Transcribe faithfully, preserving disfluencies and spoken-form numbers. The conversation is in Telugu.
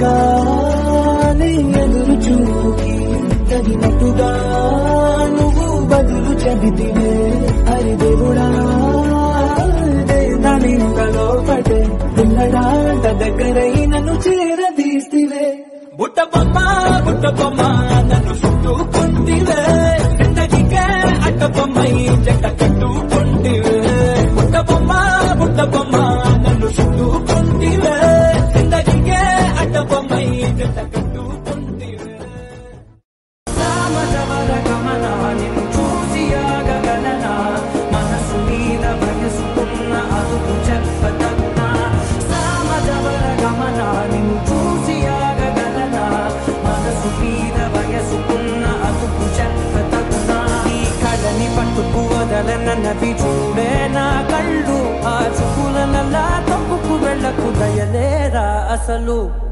తగినట్టుగా నీ ఎదురు చూకి తగినట్టుగా నువ్వు బదులు చెబితివే హరి దేవుడా దానింతలో పడే పిల్లడాంట దగ్గరై నన్ను చేరదీస్తివే బుట్ట బొమ్మ బుట్ట బొమ్మ నన్ను చుట్టుకుంటివే జిందగీకే అట్ట బొమ్మై జంట కట్టుకుంటివే బుట్ట బొమ్మ బుట్ట బొమ్మ నన్ను చుట్టుకుంటివే జిందగీకే అట్ట బొమ్మై జంట కట్టుకుంటివే సామజవర గమన నిన్ను చూసి ఆగగలన మనసు మీద వయసుకున్న అదుపు చెప్పతగునా సామజవర గమన నిన్ను చూసి ఆగగలన మనసు మీద వయసుకున్న అదుపు చెప్పతగునా ఈ కళని పట్టుకు వదలనవి చూడే నా కళ్ళు ఆ చుకులనలా తప్పుకు వెళ్ళకు దయలేరా అసలు